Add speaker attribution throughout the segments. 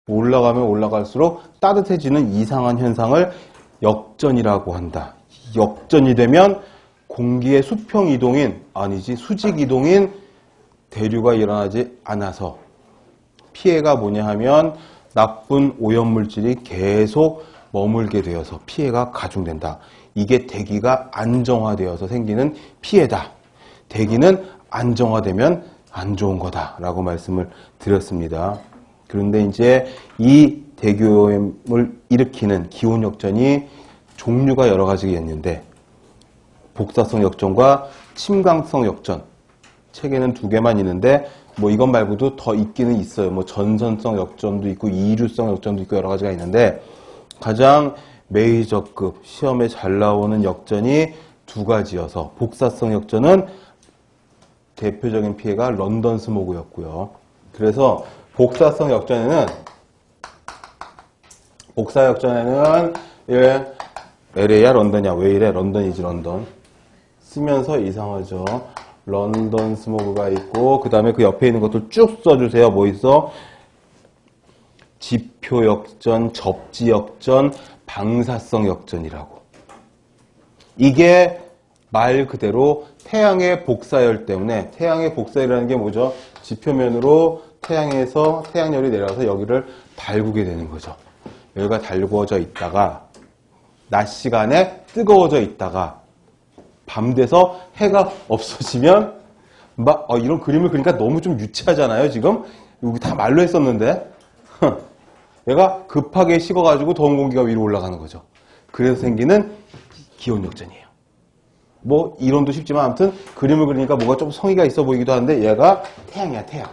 Speaker 1: 올라가면 올라갈수록 따뜻해지는 이상한 현상을 역전이라고 한다. 역전이 되면 공기의 수평 이동인, 아니지 수직 이동인 대류가 일어나지 않아서 피해가 뭐냐 하면 나쁜 오염물질이 계속 머물게 되어서 피해가 가중된다. 이게 대기가 안정화되어서 생기는 피해다. 대기는 안정화되면 안 좋은 거다라고 말씀을 드렸습니다. 그런데 이제 이 대기오염을 일으키는 기온 역전이 종류가 여러 가지가 있는데 복사성 역전과 침강성 역전, 책에는 2개만 있는데 뭐 이것 말고도 더 있기는 있어요. 뭐 전선성 역전도 있고 이류성 역전도 있고 여러 가지가 있는데 가장 메이저급 시험에 잘 나오는 역전이 2가지여서 복사성 역전은 대표적인 피해가 런던 스모그였고요. 그래서 복사 역전에는 LA야 런던이야 왜 이래? 런던이지 런던 쓰면서 이상하죠. 런던 스모그가 있고 그 다음에 그 옆에 있는 것도 쭉 써주세요. 뭐 있어? 지표 역전, 접지 역전, 방사성 역전이라고. 이게 말 그대로 태양의 복사열 때문에, 태양의 복사열이라는 게 뭐죠? 지표면으로 태양에서 태양열이 내려와서 여기를 달구게 되는 거죠. 여기가 달구어져 있다가 낮 시간에 뜨거워져 있다가 밤 돼서 해가 없어지면 막 이런 그림을 그리니까 너무 좀 유치하잖아요. 지금 여기 다 말로 했었는데 얘가 급하게 식어가지고 더운 공기가 위로 올라가는 거죠. 그래서 생기는 기온 역전이에요. 뭐 이론도 쉽지만 아무튼 그림을 그리니까 뭐가 좀 성의가 있어 보이기도 하는데 얘가 태양이야 태양.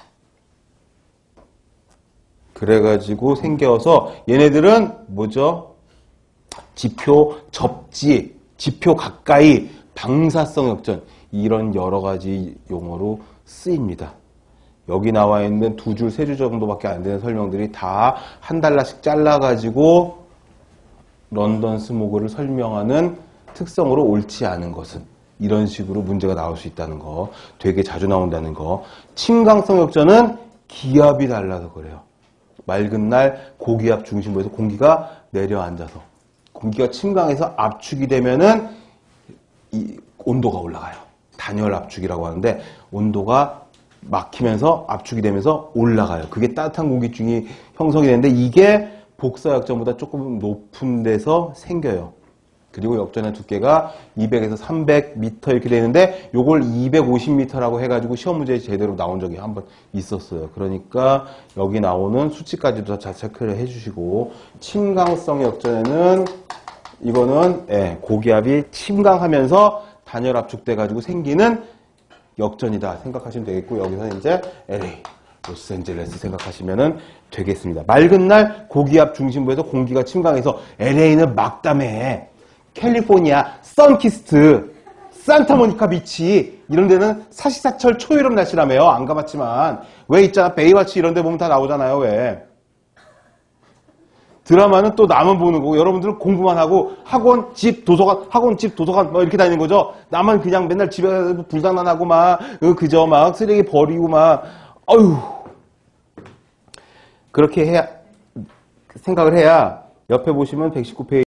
Speaker 1: 그래가지고 생겨서 얘네들은 뭐죠? 지표 접지, 지표 가까이, 방사성 역전 이런 여러 가지 용어로 쓰입니다. 여기 나와 있는 2줄, 3줄 정도밖에 안 되는 설명들이 다 한 달러씩 잘라가지고 런던 스모그를 설명하는 특성으로 옳지 않은 것은 이런 식으로 문제가 나올 수 있다는 거, 되게 자주 나온다는 거. 침강성 역전은 기압이 달라서 그래요. 맑은 날 고기압 중심부에서 공기가 내려앉아서 공기가 침강해서 압축이 되면은 이 온도가 올라가요. 단열 압축이라고 하는데 온도가 막히면서 압축이 되면서 올라가요. 그게 따뜻한 공기중이 형성이 되는데 이게 복사 역전보다 조금 높은 데서 생겨요. 그리고 역전의 두께가 200에서 300m 이렇게 되는데 요걸 250m라고 해가지고 시험 문제에 제대로 나온 적이 한번 있었어요. 그러니까 여기 나오는 수치까지도 다 체크를 해주시고 침강성 역전에는 이거는 고기압이 침강하면서 단열 압축돼가지고 생기는 역전이다 생각하시면 되겠고 여기서는 이제 LA, 로스앤젤레스 생각하시면 되겠습니다. 맑은 날 고기압 중심부에서 공기가 침강해서 LA는 막담해. 캘리포니아, 선키스트, 산타모니카 비치 이런 데는 사시사철 초여름 날씨라며요. 안 가봤지만 왜 있잖아 베이와치 이런 데 보면 다 나오잖아요. 왜 드라마는 또 나만 보는 거고 여러분들은 공부만 하고 학원, 집, 도서관, 학원, 집, 도서관 뭐 이렇게 다니는 거죠. 나만 그냥 맨날 집에 가서 불장난하고 막 그저 막 쓰레기 버리고 막 어휴 그렇게 해야 생각을 해야 옆에 보시면 119페이지